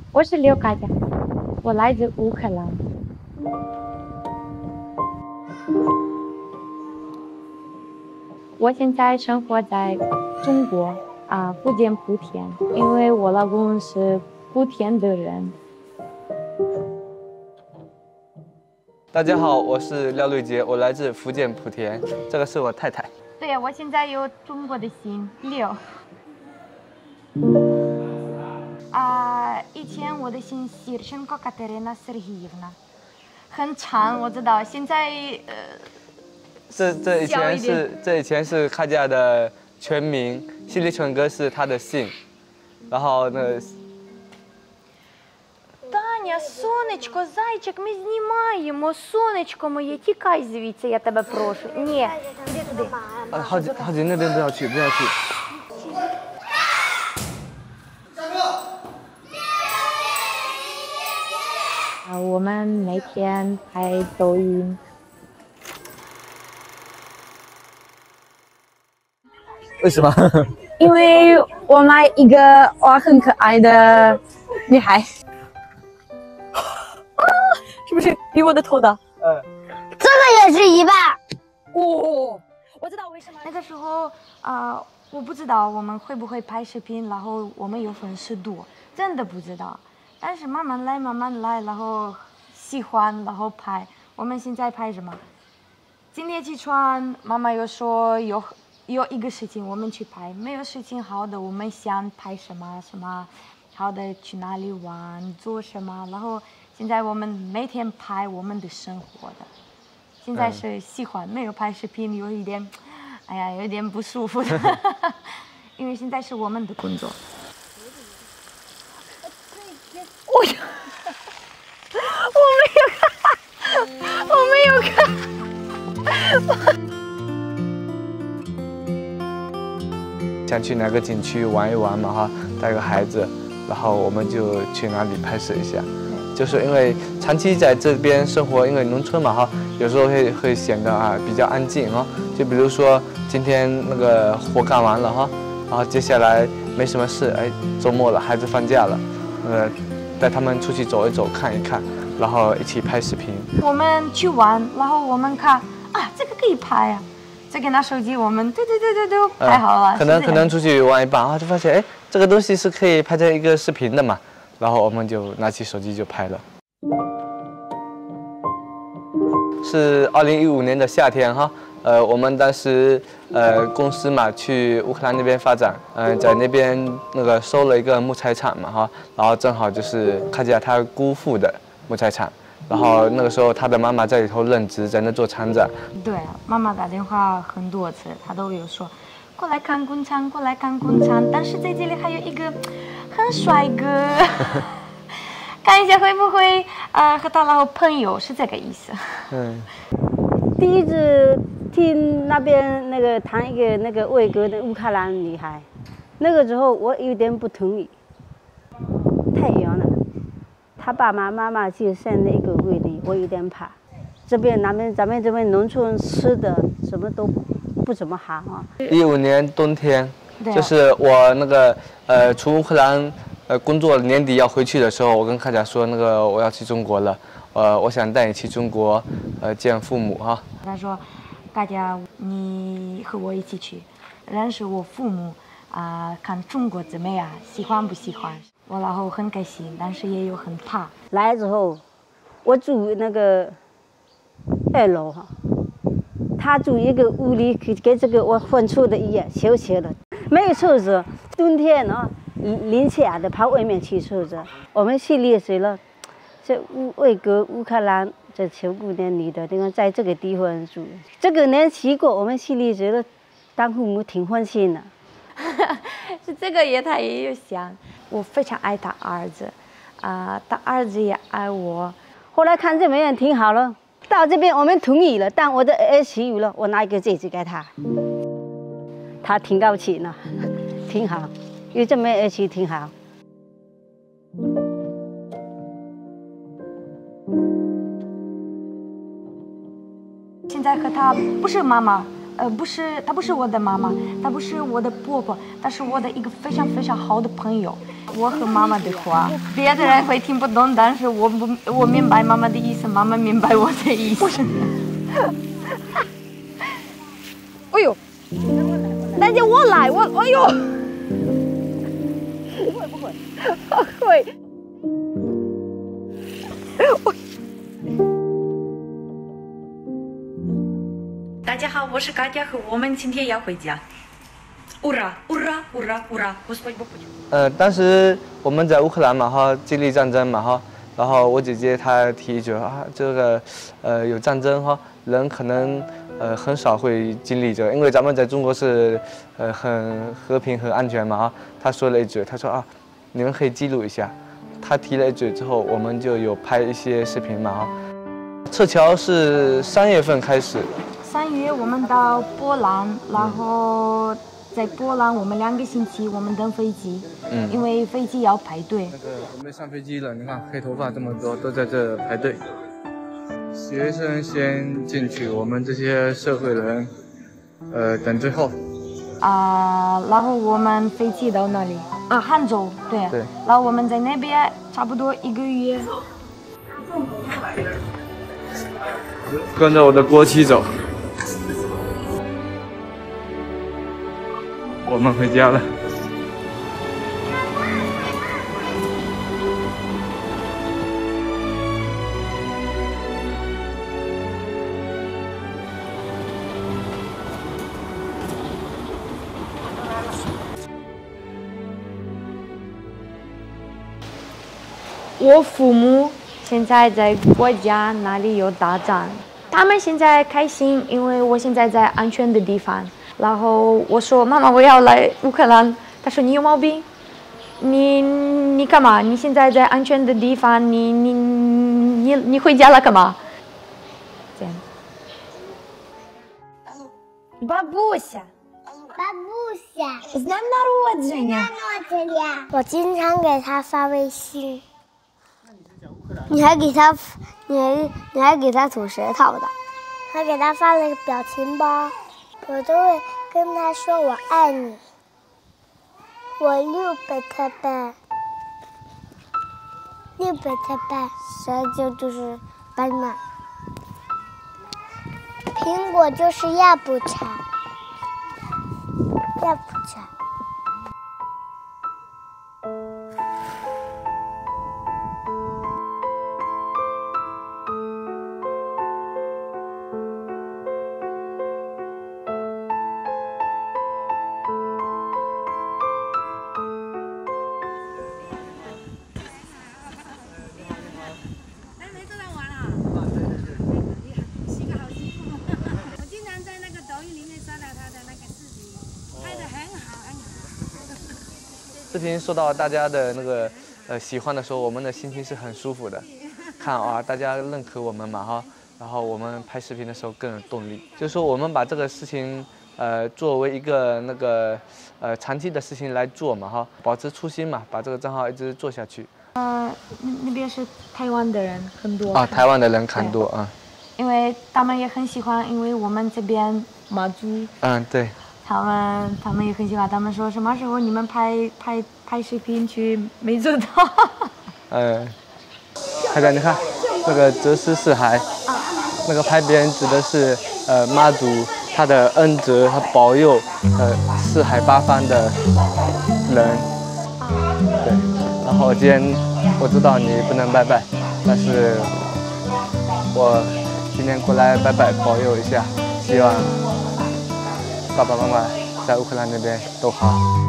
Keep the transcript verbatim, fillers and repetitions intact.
我是刘卡佳，我来自乌克兰。我现在生活在中国啊，福建莆田，因为我老公是莆田的人。 大家好，我是廖瑞杰，我来自福建莆田，这个是我太太。 对呀，我现在有中国的姓刘。啊，以前我的姓Сирченко Катерина Сергеевна，很长，我知道。现在呃， 这这以前是这以前是卡佳的全名，西里春哥是他的姓，然后那个。 Таня, сонечко, зайчик, ми знімаємо. Сонечко моє, тікай звідси, я тебе прошу. Ні, іди туди. 啊，浩姐，浩姐那边不要去，不要去。 啊，我们每天拍抖音。 为什么？ 因为我买一个我很可爱的女孩。是不是比我的头大？ 嗯， 这个也是一半。 哦，我知道为什么。那个时候啊、呃，我不知道我们会不会拍视频，然后我们有粉丝多，真的不知道。但是慢慢来，慢慢来，然后喜欢，然后拍。我们现在拍什么？今天起床，妈妈又说有有一个事情，我们去拍。没有事情好的，我们想拍什么什么，好的去哪里玩，做什么，然后。现在我们每天拍我们的生活的，现在是喜欢，没有拍视频有一点，哎呀，有点不舒服的，因为现在是我们的工作。我我没有看，我没有看。 想去哪个景区玩一玩嘛哈，带个孩子，然后我们就去哪里拍摄一下。就是因为长期在这边生活，因为农村嘛哈，有时候会会显得啊比较安静啊。就比如说今天那个活干完了哈，然后接下来没什么事，哎，周末了，孩子放假了，呃，带他们出去走一走，看一看，然后一起拍视频。 我们去玩，然后我们看啊，这个可以拍啊，这个拿手机我们对对对对对拍好了。 呃、可能可能出去玩一半啊，就发现哎，这个东西是可以拍成一个视频的嘛。然后我们就拿起手机就拍了。是二零一五年的夏天哈，呃，我们当时呃公司嘛去乌克兰那边发展，嗯、呃，在那边那个收了一个木材厂嘛哈，然后正好就是卡佳他姑父的木材厂，然后那个时候他的妈妈在里头任职，在那做厂长。 对啊，妈妈打电话很多次，她都有说。过来看工厂，过来看工厂。但是在这里还有一个很帅哥，看一下会不会呃和他老朋友是这个意思。 嗯。 第一次听那边那个谈一个那个外国的乌克兰女孩，那个时候我有点不同意，太远了。他爸爸妈妈去生了一个闺女，我有点怕。这边咱们咱们这边农村吃的什么都不怎么好啊。 一五年冬天，就是我那个呃，从乌克兰呃工作年底要回去的时候，我跟卡佳说，那个我要去中国了，呃，我想带你去中国，呃，见父母哈。 他说，卡佳，你和我一起去，认识我父母啊、呃，看中国怎么样，喜欢不喜欢？我然后很开心，但是也有很怕。 来之后，我住那个二楼哈。他住一个屋里，跟这个我分出的一样，小小的，没有厕所。冬天啊，零下的跑外面去厕所。我们心里死了，这乌外国乌克兰这小姑娘女的，你看在这个地方住，这个年去过，我们心里觉得当父母挺欢心的。 是这个也他也有想，我非常爱他儿子，啊、呃，他儿子也爱我。 后来看这么样挺好了。到这边我们同意了，但我的儿媳妇了，我拿一个戒指给他，他挺高兴的，挺好，有这么儿媳挺好。 现在和他不是妈妈， 呃，不是，她不是我的妈妈，她不是我的婆婆，她是我的一个非常非常好的朋友。我和妈妈的话，别的人会听不懂，但是我不，我明白妈妈的意思，妈妈明白我的意思。哎呦，大姐我来，我哎呦，不会不会，会。大家好，我是 Kajia， 和我们今天要回家。Ура, ура, ура, ура! Господь Бог почему? 呃，当时我们在乌克兰嘛哈，经历战争嘛哈，然后我姐姐她提一句啊，这个呃有战争哈，人可能呃很少会经历这个，因为咱们在中国是呃很和平很安全嘛哈。她说了一句，她说啊，你们可以记录一下。她提了一句之后，我们就有拍一些视频嘛哈。撤侨是三月份开始。 三月我们到波兰，然后在波兰我们两个星期，我们等飞机，嗯，因为飞机要排队。 那个准备上飞机了，你看黑头发这么多，都在这排队。学生先进去，我们这些社会人，呃，等最后。 啊、呃，然后我们飞机到哪里？啊，杭州，对。 对。 然后我们在那边差不多一个月。 跟着我的国旗走。我们回家了。 我父母现在在国家那里有打仗，他们现在开心，因为我现在在安全的地方。然后我说妈妈我要来乌克兰，他说你有毛病，你你干嘛？你现在在安全的地方，你你你你回家了干嘛？这样。Бабуся, Бабуся, с днем народження! 我经常给他发微信，你还给他，你还你还给他吐舌头的，还给他发了个表情包。我都会跟他说我爱你，我六百特拜，六百特拜，这就就是斑马。苹果就是亚布茶，亚布茶。 视频受到大家的那个呃喜欢的时候，我们的心情是很舒服的。看啊，大家认可我们嘛哈，然后我们拍视频的时候更有动力。就是说，我们把这个事情呃作为一个那个呃长期的事情来做嘛哈，保持初心嘛，把这个账号一直做下去。 呃，那那边是台湾的人很多啊，台湾的人很多啊。 因为他们也很喜欢，因为我们这边马祖。 嗯，对。 他们他们也很喜欢，他们说什么时候你们拍拍拍视频去湄洲岛？ 呃，大家你看，那个泽师四海，那个牌匾指的是呃妈祖他的恩泽，他保佑呃四海八方的人。对，然后今天我知道你不能拜拜，但是我今天过来拜拜，保佑一下，希望爸爸妈妈在乌克兰那边都好。